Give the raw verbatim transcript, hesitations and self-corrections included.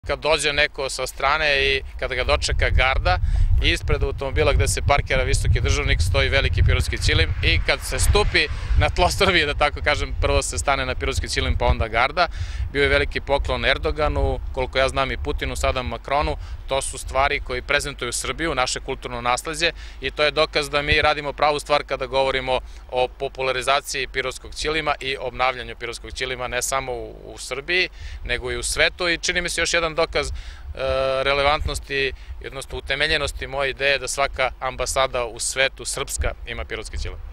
Kad dođe neko sa strane i kada ga dočeka garda, ispred automobila gde se parkira visoki državnik stoji veliki pirotski ćilim i kad se stupi na tlo Srbije, da tako kažem, prvo se stane na pirotski ćilim pa onda garda. Bio je veliki poklon Erdoganu, koliko ja znam i Putinu, sada Makronu. To su stvari koji prezentuju Srbiju, naše kulturno nasleđe, i to je dokaz da mi radimo pravu stvar kada govorimo o popularizaciji pirotskog ćilima i obnavljanju pirotskog ćilima ne samo u Srbiji, nego i u svetu, i čini mi se još jedan dokaz relevantnosti, odnosno utemeljenosti moje ideje da svaka ambasada u svetu srpska ima pirotski ćilim.